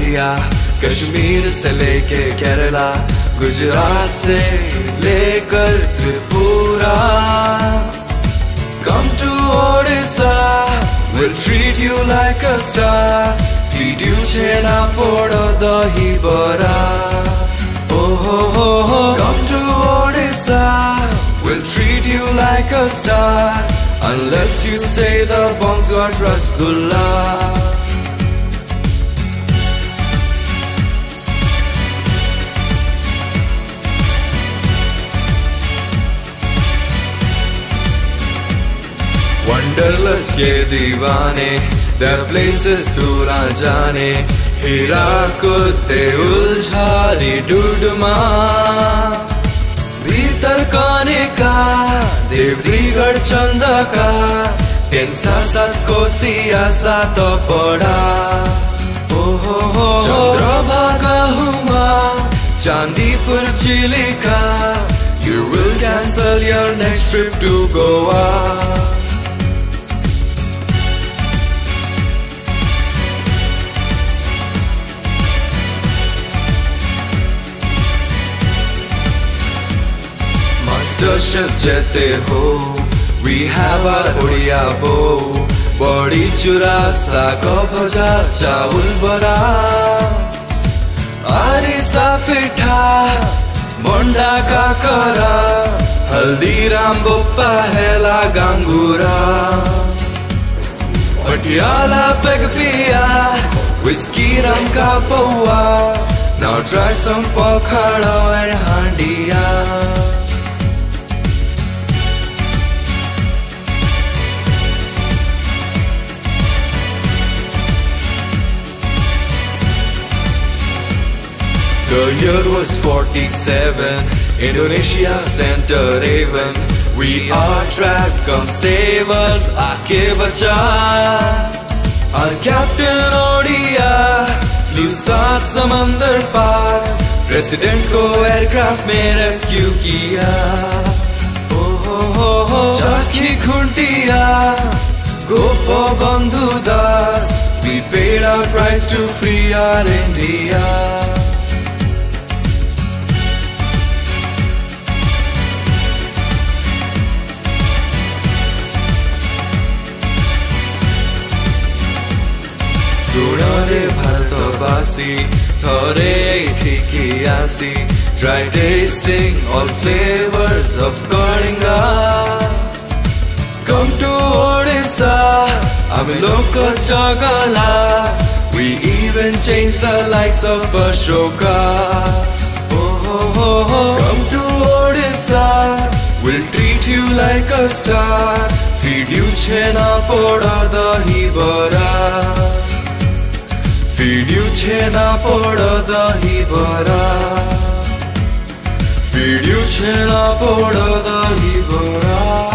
India, Kashmir से लेके केरला, गुजरात से लेकर Tripura. Come to Odisha, we'll treat you like a star. Feed you chena poda dahi bara. Oh ho ho ho. Come to Odisha, we'll treat you like a star. Unless you say the bongs got rasgulla. Wanderlust के दीवाने, their places दूर जाने. हीरा कुत्ते उलझारी डूडमा, भीतर काने का देवरीगढ़ चंदा का. टेंसा सात कोसिया सात पड़ा. ओहो हो चंद्रभागा हुआ Chandipur Chilika. You will cancel your next trip to Goa. Master Chef jete ho, we have our Odia bow. Body chura saag bhaja chawul bara. Arisa pitha monda ka kara. Haldiram boppa hela gangura. Patiala peg piya, whiskey ram ka paua. Now try some pokhada and handiya. The year was 47, Indonesia sent a raven. We are trapped, come save us, aake bacha. Our captain Odia flew सात समंदर पार. President को aircraft में rescue किया. Oh ho ho ho चाकी खुंटिया गोपो बंधु दास. We paid our price to free our India. Sunare Bharatavasi, thore eithiki asi. Try tasting all flavors of Kalinga. Come to Odisha, Amiloko Chagala. We even change the likes of Ashoka. Oh ho ho ho. Come to Odisha, we'll treat you like a star. Feed you chena poda dahi bara. Feed you chena poda dahi bara. Feed you chena poda dahi bara.